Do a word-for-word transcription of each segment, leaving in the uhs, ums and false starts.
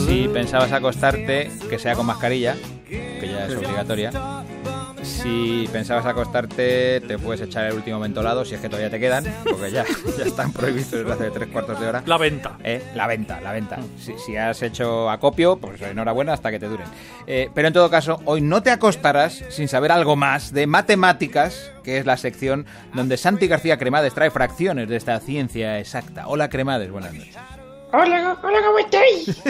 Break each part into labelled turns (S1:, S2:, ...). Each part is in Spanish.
S1: si pensabas acostarte, que sea con mascarilla, que ya es obligatoria. Si pensabas acostarte, te puedes echar el último mentolado, si es que todavía te quedan, porque ya, ya están prohibidos desde hace tres cuartos de hora.
S2: La venta.
S1: Eh, la venta, la venta. Si, si has hecho acopio, pues enhorabuena hasta que te duren. Eh, pero en todo caso, hoy no te acostarás sin saber algo más de matemáticas, que es la sección donde Santi García Cremades trae fracciones de esta ciencia exacta. Hola, Cremades, buenas noches.
S3: Hola, hola, ¿cómo estáis?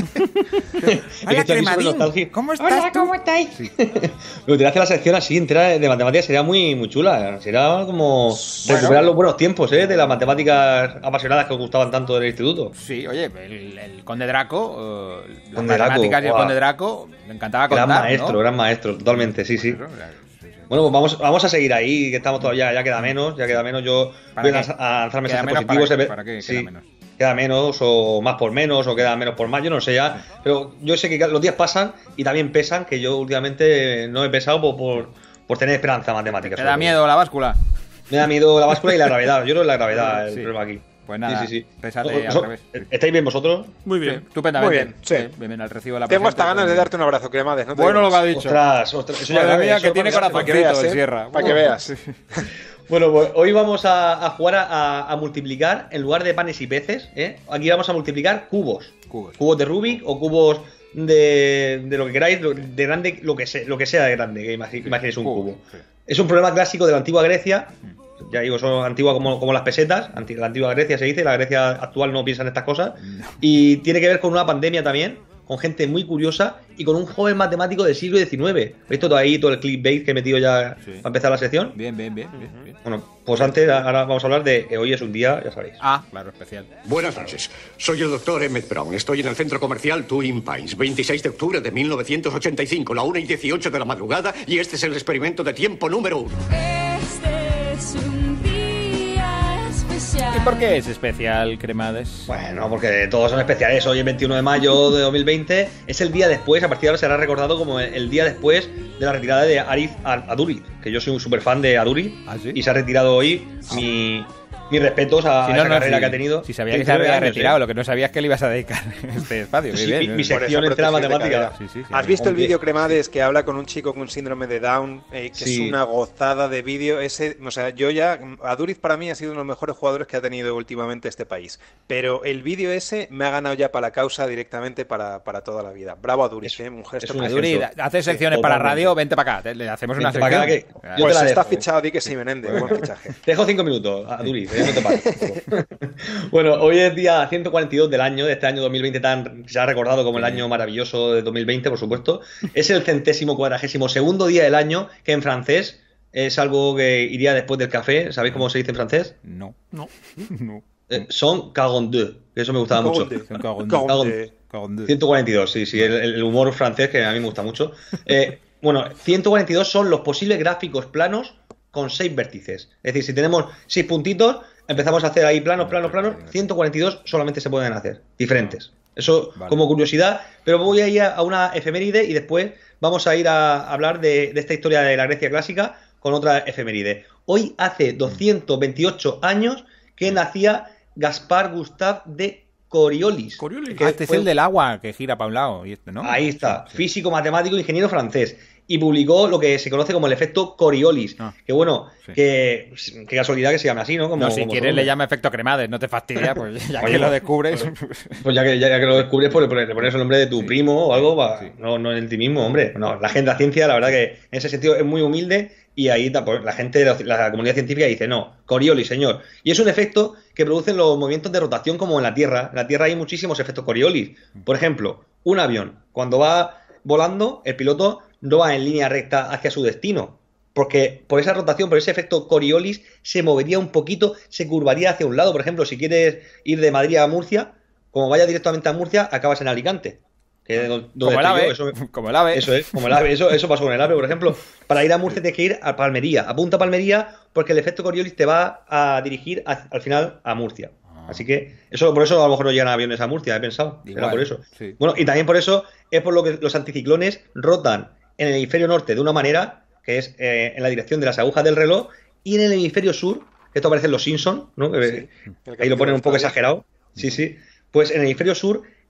S1: Hola, Cremadín, ¿cómo estás
S3: Hola,
S1: tú?
S3: ¿cómo estáis?
S4: Sí. Lo que te hace la sección así entera de matemáticas sería muy, muy chula. Sería como recuperar bueno. los buenos tiempos, ¿eh? De las matemáticas apasionadas que os gustaban tanto del instituto.
S1: Sí, oye, el, el Conde Draco, uh, las
S4: Conde
S1: matemáticas
S4: Draco,
S1: y el
S4: wow.
S1: Conde Draco, me encantaba contar,
S4: Gran maestro,
S1: ¿no?
S4: gran maestro, totalmente, sí, sí. Bueno, pues vamos, vamos a seguir ahí, que estamos todavía, ya queda menos, ya queda menos. Yo voy a lanzar mensajes positivos.
S1: ¿Para qué? ¿Para qué
S4: sí.
S1: queda menos?
S4: Queda menos o más por menos o queda menos por más, yo no sé ya, pero yo sé que los días pasan y también pesan, que yo últimamente no he pesado por, por, por tener esperanza matemática.
S1: ¿Te da miedo la báscula?
S4: Me da miedo la báscula y la gravedad, yo creo que la gravedad es
S1: sí.
S4: el problema aquí.
S1: Pues nada,
S4: sí, sí, sí.
S1: pésate
S4: ¿So,
S1: al revés.
S4: ¿Estáis bien vosotros?
S2: Muy bien.
S1: Sí, estupendamente.
S5: Muy bien, sí.
S1: sí. Bien, bien, al recibo de la
S5: Tengo hasta
S1: presente,
S5: ganas de darte un abrazo, Cremades. ¿No te
S1: bueno,
S5: digo
S1: lo que ha
S5: más?
S1: dicho.
S4: Ostras, ostras, eso ya
S1: Madre mía,
S4: eso
S1: que tiene
S5: para
S1: corazoncito
S5: que veas,
S1: el
S5: ¿eh?
S1: Sierra.
S5: Para que veas.
S4: Bueno, pues hoy vamos a, a jugar a, a multiplicar en lugar de panes y peces, ¿eh? Aquí vamos a multiplicar cubos.
S1: Cubos.
S4: Cubos de Rubik o cubos de, de lo que queráis, de grande, lo que sea, lo que sea de grande, que imaginéis un cubo.
S1: Sí.
S4: Es un problema clásico de la antigua Grecia. Ya digo, son antiguas como, como las pesetas. La antigua Grecia se dice, la Grecia actual no piensa en estas cosas.
S1: No.
S4: Y tiene que ver con una pandemia también, con gente muy curiosa y con un joven matemático del siglo diecinueve. ¿Veis todo ahí, todo el clickbait que he metido ya
S1: Sí.
S4: para empezar la sección?
S1: Bien, bien, bien, bien, bien.
S4: Bueno, pues antes, ahora vamos a hablar de eh, hoy es un día, ya sabéis.
S1: Ah, claro, especial.
S6: Buenas noches. Soy el doctor Emmett Brown. Estoy en el centro comercial Twin Pines, veintiséis de octubre de mil novecientos ochenta y cinco, la una y dieciocho de la madrugada, y este es el experimento de tiempo número uno.
S7: Este es un día especial.
S1: ¿Y por qué es especial, Cremades?
S4: Bueno, porque todos son especiales. Hoy es veintiuno de mayo de dos mil veinte. Es el día después, a partir de ahora será recordado como el, el día después de la retirada de Arif Aduriz, que yo soy un súper fan de Aduriz.
S1: ¿Ah, sí?
S4: Y se ha retirado hoy. Mi, mis respetos a
S1: Si no,
S4: esa
S1: no,
S4: carrera
S1: si-
S4: que ha tenido.
S1: Si sabía que se había
S4: diecinueve años,
S1: retirado,
S4: ¿eh?
S1: lo que no sabía es que le ibas a dedicar este espacio.
S4: Sí,
S1: Muy bien,
S4: mi,
S1: muy
S4: mi
S1: bien.
S4: sección
S5: Por esa
S4: entera
S5: protección de
S4: matemática.
S5: carrera.
S1: Sí, sí, sí.
S5: ¿Has visto el
S4: Hombre.
S5: vídeo, Cremades, que habla con un chico con síndrome de Down, eh, que
S4: Sí.
S5: es una gozada de vídeo? Ese, o sea, yo ya, Aduriz para mí ha sido uno de los mejores jugadores que ha tenido últimamente este país. Pero el vídeo ese me ha ganado ya para la causa directamente para, para toda la vida. Bravo Aduriz,
S4: Es-
S5: eh, un gesto
S4: es un
S5: precioso.
S1: Aduri,
S4: ejemplo.
S1: haces secciones
S4: Sí,
S1: para
S4: totalmente.
S1: radio, vente para acá, te- le hacemos una
S4: Vente para
S1: sección.
S4: acá, que- yo
S5: Pues
S4: te la
S5: está
S4: dejo.
S5: fichado, di que sí, Menéndez, buen fichaje.
S4: Te dejo cinco minutos, Aduriz, eh, no te pares. Bueno, hoy es día ciento cuarenta y dos del año, de este año dos mil veinte tan se ha recordado como el año maravilloso de dos mil veinte, por supuesto. Es el centésimo cuadragésimo segundo día del año, que en francés es algo que iría después del café. ¿Sabéis cómo se dice en francés?
S1: No,
S2: No.
S1: no.
S4: Eh, son quarante-deux, que eso me gustaba mucho.
S1: Son cagón-
S5: Cagonde.
S1: cagón-
S4: ciento cuarenta y dos, sí, sí, el, el humor francés que a mí me gusta mucho. Eh, bueno, ciento cuarenta y dos son los posibles gráficos planos con seis vértices. Es decir, si tenemos seis puntitos, empezamos a hacer ahí planos, planos, planos. ciento cuarenta y dos solamente se pueden hacer, diferentes. Eso
S1: Vale.
S4: como curiosidad, pero voy a ir a una efeméride y después vamos a ir a hablar de, de esta historia de la Grecia clásica con otra efeméride. Hoy hace doscientos veintiocho años que nacía Gaspar Gustave de Coriolis.
S2: Coriolis.
S4: que
S1: Ah, este es
S4: fue-
S1: el del agua que gira para un lado. Y este, ¿no?
S4: Ahí está,
S1: Sí, sí.
S4: físico, matemático, ingeniero francés. Y publicó lo que se conoce como el efecto Coriolis.
S1: Ah.
S4: Que bueno,
S1: Sí.
S4: que qué casualidad que se llame así, ¿no? Como,
S1: No, si
S4: como
S1: quieres
S4: su
S1: le
S4: nombre.
S1: llama efecto Cremades, no te fastidia, pues ya
S4: Oye,
S1: que lo descubres.
S4: Pues ya que, ya que lo descubres, pues le pones, le pones el nombre de tu
S1: Sí.
S4: primo o algo, pa-
S1: Sí.
S4: no, no en ti mismo, hombre. No, la gente de la ciencia, la verdad que en ese sentido es muy humilde y ahí tampoco- la gente de la, la comunidad científica dice, no, Coriolis, señor. Y es un efecto que producen los movimientos de rotación como en la Tierra. En la Tierra hay muchísimos efectos Coriolis. Por ejemplo, un avión, cuando va volando, el piloto no va en línea recta hacia su destino. Porque por esa rotación, por ese efecto Coriolis, se movería un poquito, se curvaría hacia un lado. Por ejemplo, si quieres ir de Madrid a Murcia, como vaya directamente a Murcia, acabas en Alicante. Que es donde
S1: Como el
S4: estoy
S1: ave.
S4: yo, eso,
S1: Como el ave.
S4: eso es, como el ave. Eso, eso pasó con el ave, por ejemplo. Para ir a Murcia tienes que ir a Palmería. Apunta a Palmería porque el efecto Coriolis te va a dirigir a- al final a Murcia. Así que eso por eso a lo mejor no llegan aviones a Murcia, he pensado.
S1: Igual,
S4: Era por eso.
S1: sí.
S4: Bueno, y también por eso es por lo que los anticiclones rotan en el hemisferio norte de una manera, que es eh, en la dirección de las agujas del reloj, y en el hemisferio sur, que esto aparece en los Simpsons, ¿no? Que-
S5: Sí, el
S4: ahí lo
S5: capítulo
S4: ponen un poco
S5: de Australia.
S4: exagerado. Sí, sí. Pues en el hemisferio sur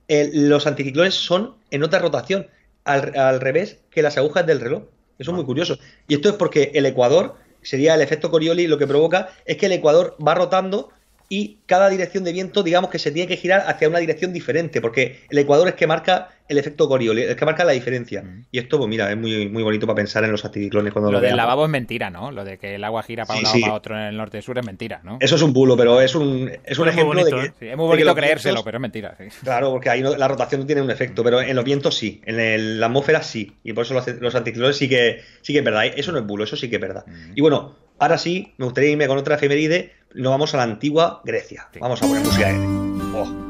S4: eh, los anticiclones son en otra rotación, al, al revés que las agujas del reloj. Eso es muy curioso. Y esto es porque el ecuador, sería el efecto Coriolis, lo que provoca es que el ecuador va rotando y cada dirección de viento, digamos que se tiene que girar hacia una dirección diferente, porque el ecuador es que marca el efecto Coriolis, es que marca la diferencia. Mm. Y esto, pues mira, es muy, muy bonito para pensar en los anticiclones cuando lo,
S1: lo del
S4: veamos.
S1: lavabo es mentira, ¿no? Lo de que el agua gira para
S4: sí,
S1: un lado
S4: sí.
S1: para otro en el norte-sur es mentira, ¿no?
S4: Eso es un bulo, pero es un, es un ejemplo
S2: bonito,
S4: de que...
S2: ¿eh?
S1: Sí, es muy bonito
S4: que
S1: creérselo,
S4: vientos,
S1: pero es mentira. Sí.
S4: Claro, porque ahí no, la rotación no tiene un efecto, pero en los vientos sí, en el, la atmósfera sí, y por eso los, los anticiclones sí que, sí que es verdad. Eso no es bulo, eso sí que es verdad. Mm. Y bueno, ahora sí, me gustaría irme con otra efeméride. Nos vamos a la antigua Grecia. Sí. Vamos a poner música de... Oh.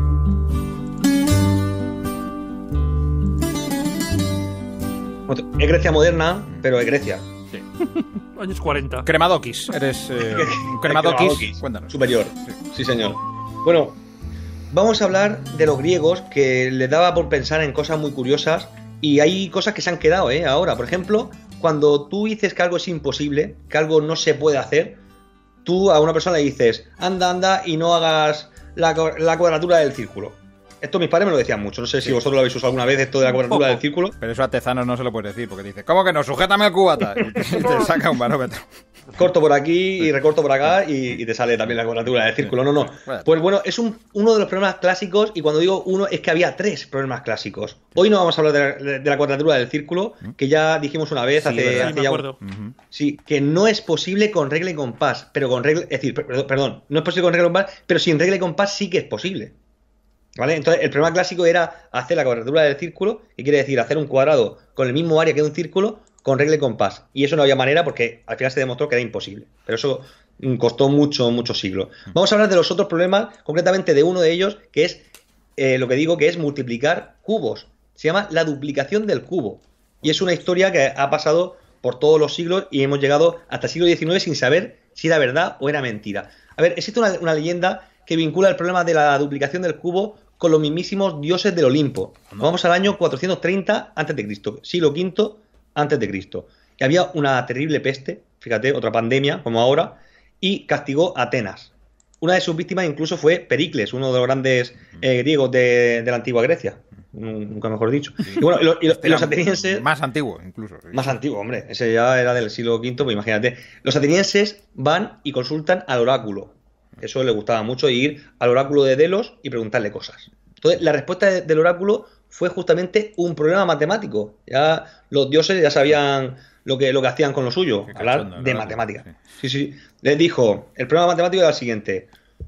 S4: Es Grecia moderna, pero es Grecia.
S1: Sí.
S2: Años cuarenta.
S1: Cremadokis. Eres eh, un Cremadokis. Cuéntanos.
S4: Superior. Sí. sí, señor. Bueno, vamos a hablar de los griegos, que les daba por pensar en cosas muy curiosas. Y hay cosas que se han quedado, ¿eh? Ahora, por ejemplo, cuando tú dices que algo es imposible, que algo no se puede hacer, tú a una persona le dices, anda, anda y no hagas la, la cuadratura del círculo. Esto mis padres me lo decían mucho. No sé si sí. vosotros lo habéis usado alguna vez, esto de la cuadratura del círculo.
S1: Pero eso a Tezanos no se lo puedes decir, porque dices, ¿cómo que no? Sujétame el cubata. Y te, y te saca un barómetro.
S4: Corto por aquí y recorto por acá y, y te sale también la cuadratura del círculo. No, no. Pues bueno, es un, uno de los problemas clásicos, y cuando digo uno es que había tres problemas clásicos. Hoy no vamos a hablar de la, de, de la cuadratura del círculo, que ya dijimos una vez,
S2: sí,
S4: hace,
S2: hace
S4: sí,
S2: ya un...
S4: uh-huh. Sí, que no es posible con regla y compás, pero con regla, es decir, perdón, perdón, no es posible con regla y compás, pero sin regla y compás sí que es posible. ¿Vale? Entonces, el problema clásico era hacer la cuadratura del círculo, que quiere decir hacer un cuadrado con el mismo área que un círculo con regla y compás. Y eso no había manera porque al final se demostró que era imposible. Pero eso costó mucho, muchos siglos. Vamos a hablar de los otros problemas, concretamente de uno de ellos, que es eh, lo que digo que es multiplicar cubos. Se llama la duplicación del cubo. Y es una historia que ha pasado por todos los siglos y hemos llegado hasta el siglo diecinueve sin saber si era verdad o era mentira. A ver, existe una, una leyenda que vincula el problema de la duplicación del cubo con los mismísimos dioses del Olimpo. Nos vamos al año cuatrocientos treinta antes de Cristo, siglo quinto antes de Cristo. Y había una terrible peste, fíjate, otra pandemia como ahora, y castigó a Atenas. Una de sus víctimas incluso fue Pericles, uno de los grandes eh, griegos de, de la antigua Grecia, nunca mejor dicho. Y bueno, y, lo, y, lo, y los atenienses...
S1: Más antiguo, incluso. Sí.
S4: Más antiguo, hombre, ese ya era del siglo quinto, pues imagínate. Los atenienses van y consultan al oráculo. Eso le gustaba mucho, ir al oráculo de Delos y preguntarle cosas. Entonces, la respuesta de, del oráculo fue justamente un problema matemático. Ya los dioses ya sabían lo que, lo que hacían con lo suyo, Qué hablar cachondo, de matemáticas. Sí. sí, sí. Les dijo, el problema matemático era el siguiente.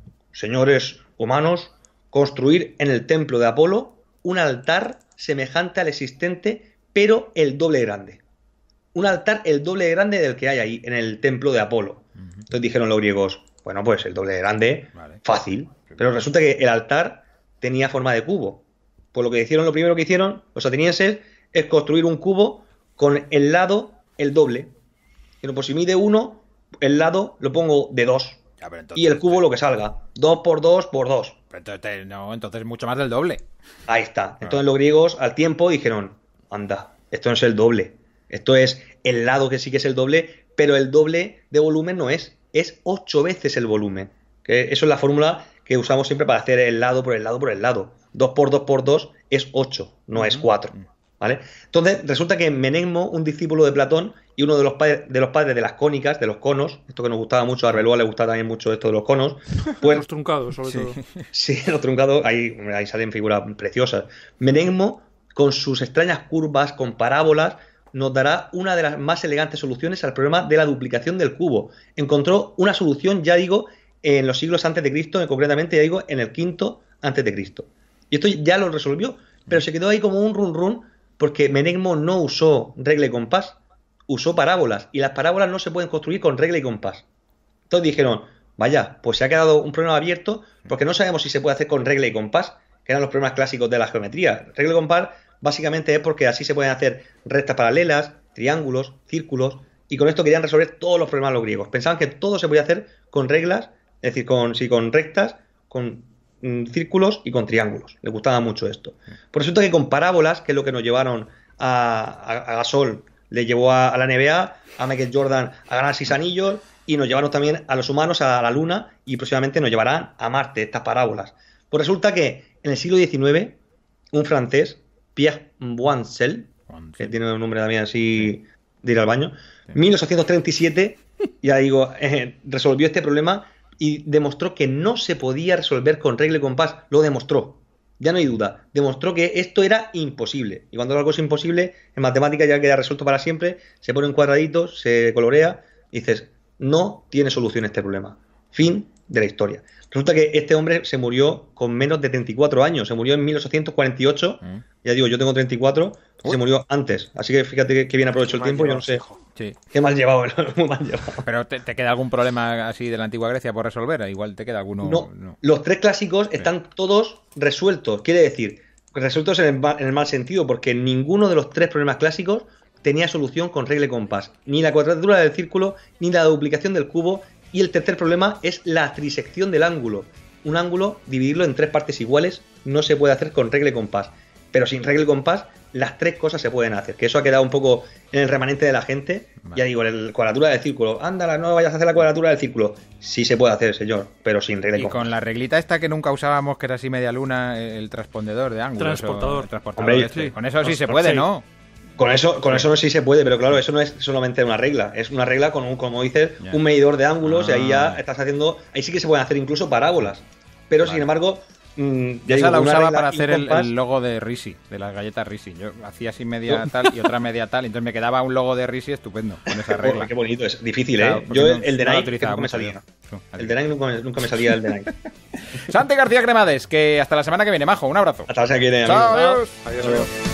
S4: Señores humanos, construir en el templo de Apolo un altar semejante al existente, pero el doble grande. Un altar el doble grande del que hay ahí, en el templo de Apolo. Uh-huh. Entonces dijeron los griegos, bueno, pues el doble grande, vale. Fácil. Pero resulta que el altar tenía forma de cubo. Por lo que hicieron, lo primero que hicieron los atenienses es construir un cubo con el lado el doble. Y pues si mide uno, el lado lo pongo de dos. Ya, entonces, y el cubo lo que salga. Dos por dos por dos.
S1: Pero entonces, no, entonces mucho más del doble.
S4: Ahí está. Entonces ah. los griegos al tiempo dijeron, anda, esto no es el doble. Esto es el lado que sí que es el doble, pero el doble de volumen no es. Es ocho veces el volumen. Que eso es la fórmula que usamos siempre para hacer el lado por el lado por el lado. dos por dos por dos es ocho, no uh-huh. es cuatro. ¿Vale? Entonces, resulta que Menegmo, un discípulo de Platón y uno de los, padres, de los padres de las cónicas, de los conos, esto que nos gustaba mucho, a Arbeloa le gustaba también mucho esto de los conos. Pues,
S2: los truncados, sobre
S4: sí,
S2: todo.
S4: Sí, los truncados, ahí, ahí salen figuras preciosas. Menegmo, con sus extrañas curvas, con parábolas, nos dará una de las más elegantes soluciones al problema de la duplicación del cubo. Encontró una solución, ya digo, en los siglos antes de Cristo, concretamente, ya digo, en el quinto antes de Cristo. Y esto ya lo resolvió, pero se quedó ahí como un run run, porque Menegmo no usó regla y compás, usó parábolas, y las parábolas no se pueden construir con regla y compás. Entonces dijeron, vaya, pues se ha quedado un problema abierto, porque no sabemos si se puede hacer con regla y compás, que eran los problemas clásicos de la geometría. Regla y compás básicamente es porque así se pueden hacer rectas paralelas, triángulos, círculos, y con esto querían resolver todos los problemas de los griegos. Pensaban que todo se podía hacer con reglas, es decir, con, sí, con rectas, con mm, círculos y con triángulos. Les gustaba mucho esto. Por resulta que con parábolas, que es lo que nos llevaron a, a, a Gasol, le llevó a, a la N B A, a Michael Jordan a ganar seis anillos, y nos llevaron también a los humanos a la Luna, y próximamente nos llevarán a Marte, estas parábolas. Pues resulta que en el siglo diecinueve un francés, Pierre Boincel, que tiene un nombre también así de ir al baño, mil ochocientos treinta y siete, ya digo, eh, resolvió este problema y demostró que no se podía resolver con regla y compás. Lo demostró, ya no hay duda. Demostró que esto era imposible. Y cuando algo es imposible, en matemáticas ya queda resuelto para siempre, se pone en cuadraditos, se colorea y dices, no tiene solución este problema. Fin de la historia. Resulta que este hombre se murió con menos de treinta y cuatro años, se murió en mil ochocientos cuarenta y ocho, mm. ya digo, yo tengo treinta y cuatro, pues se murió antes, así que fíjate que, que bien aprovecho el tiempo, yo no sé, sí. Qué mal llevado, muy mal llevado.
S1: Pero ¿te, te queda algún problema así de la antigua Grecia por resolver? Igual te queda alguno...
S4: No, no. Los tres clásicos están todos resueltos, quiere decir, resueltos en el, en el mal sentido, porque ninguno de los tres problemas clásicos tenía solución con regla y compás, ni la cuadratura del círculo, ni la duplicación del cubo. Y el tercer problema es la trisección del ángulo. Un ángulo, dividirlo en tres partes iguales, no se puede hacer con regla y compás. Pero sin regla y compás, las tres cosas se pueden hacer. Que eso ha quedado un poco en el remanente de la gente. Vale. Ya digo, la cuadratura del círculo. Ándala, no vayas a hacer la cuadratura del círculo. Sí se puede hacer, señor, pero sin regla y, y compás.
S1: Y con la reglita esta que nunca usábamos, que era así media luna, el transpondedor de ángulos.
S2: Transportador.
S1: O, el transportador. Hombre, este. Sí. Con eso sí se puede, sí. ¿no?
S4: Con eso, con eso no sí se puede, pero claro, eso no es solamente una regla, es una regla con un, como dices, yeah. un medidor de ángulos, ah. y ahí ya estás haciendo, ahí sí que se pueden hacer incluso parábolas. Pero vale. sin embargo, mmm, ya
S1: esa
S4: digo,
S1: la usaba para hacer el, el logo de Risi, de las galletas Risi. Yo hacía así media tal y otra media tal, entonces me quedaba un logo de Risi estupendo con esa regla.
S4: Oh, qué bonito, es difícil, claro, ¿eh? Yo no, el de Nike no nunca me salía. Yo. El de Nike nunca, nunca me salía el de Nike.
S1: Santi García Cremades, que hasta la semana que viene, majo, un abrazo.
S4: Hasta la semana que viene.
S1: Chao, adiós.
S5: Adiós. adiós.